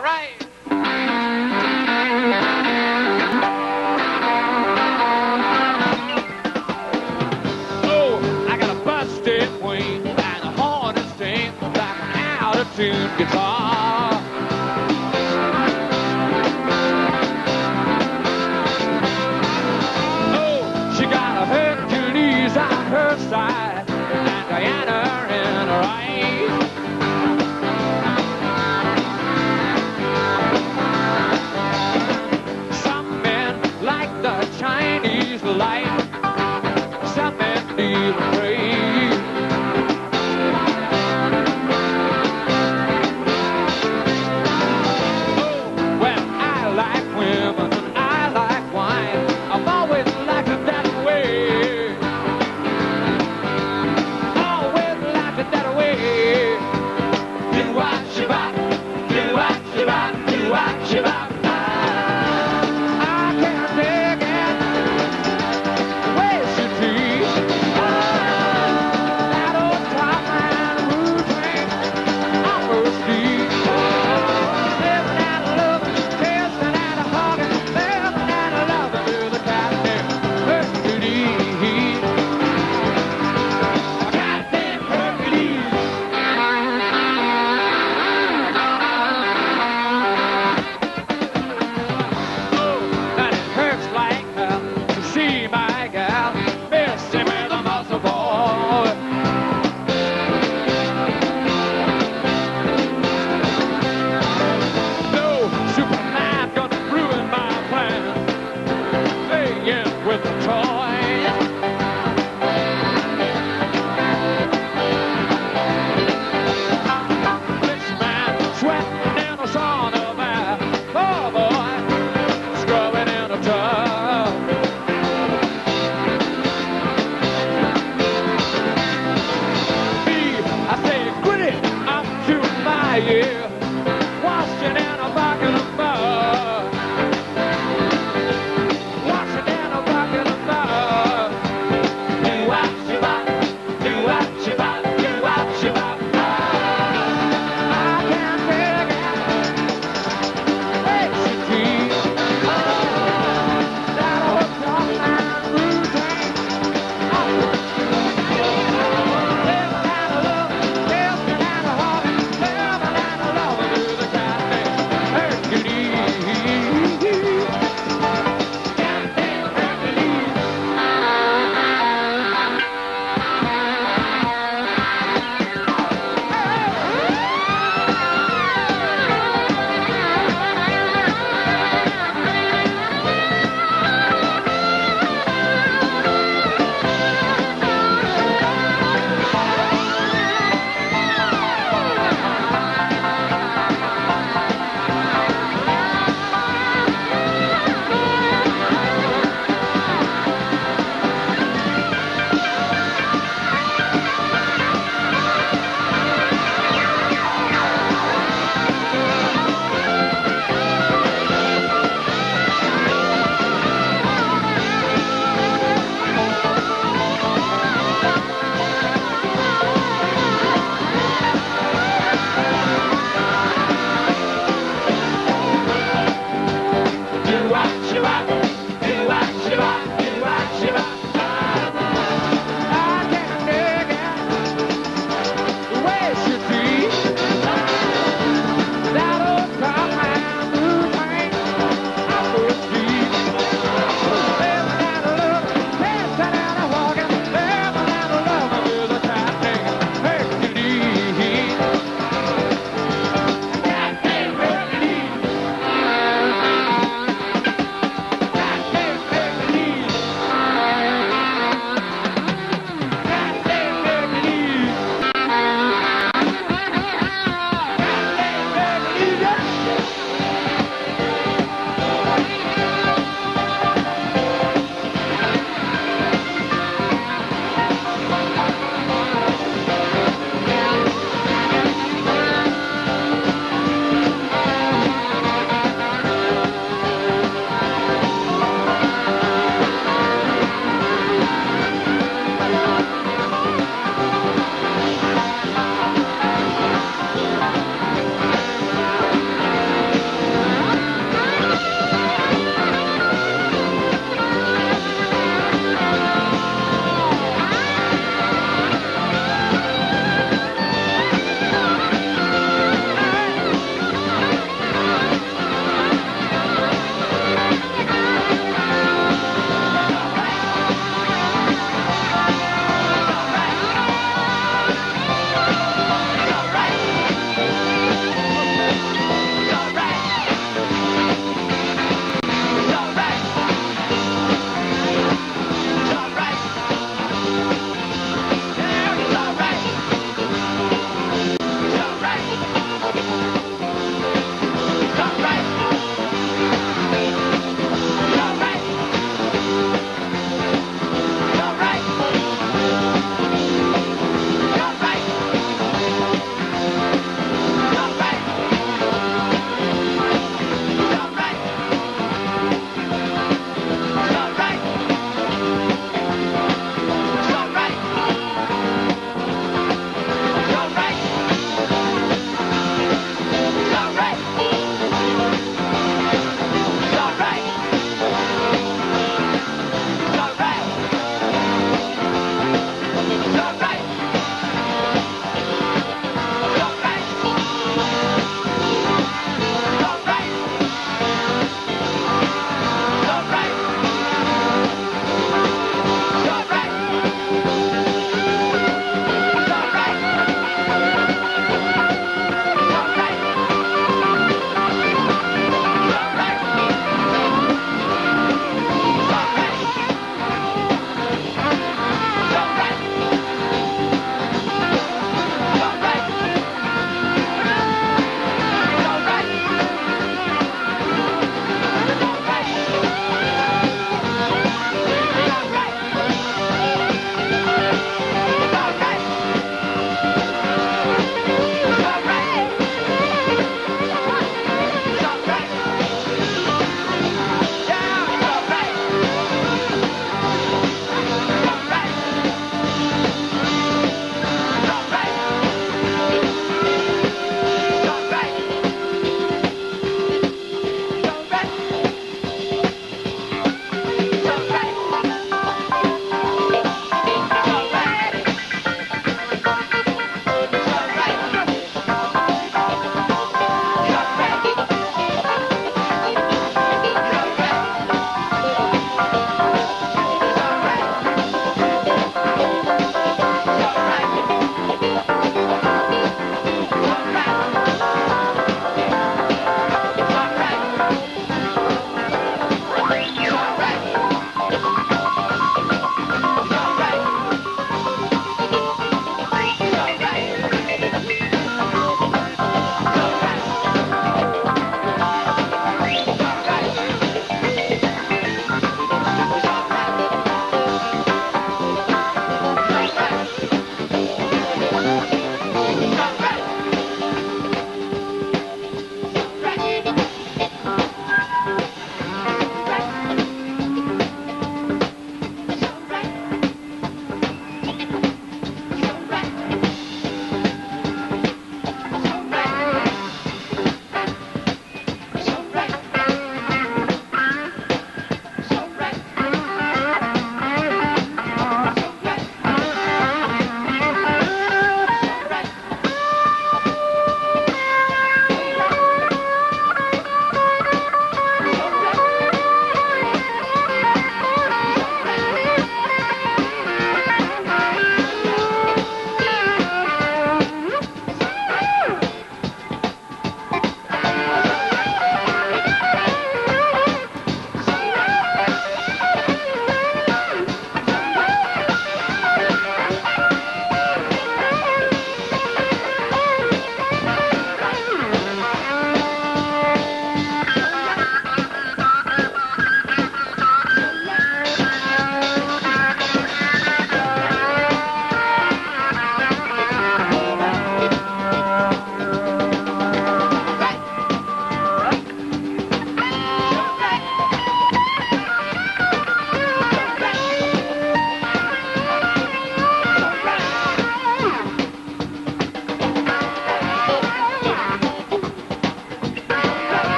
All right. Oh, I got a busted wing and a horn is sting like an out-of-tune guitar. Oh, she got a Hercules on her side and Diana in her eyes. Some men like the Chinese light, some men need a praise. Oh, well, I like women and I like wine. I've always liked it that way. Always liked it that way. Do what you want, do what you want, do what you want. I can't take it. Where's your tea? That old Taupin mood ring, almost deep. Living and loving, tasting and a hugging, living and a loving with a goddamn Hercules. A goddamn Hercules. Oh, and it hurts like hell to see my gal messing with a muscle boy. No Superman gonna ruin my plan, playing with a toy. This man sweating in a sauna bath, oh boy, scrubbing in a tub. Me, I say, quit it, I'm to my ear.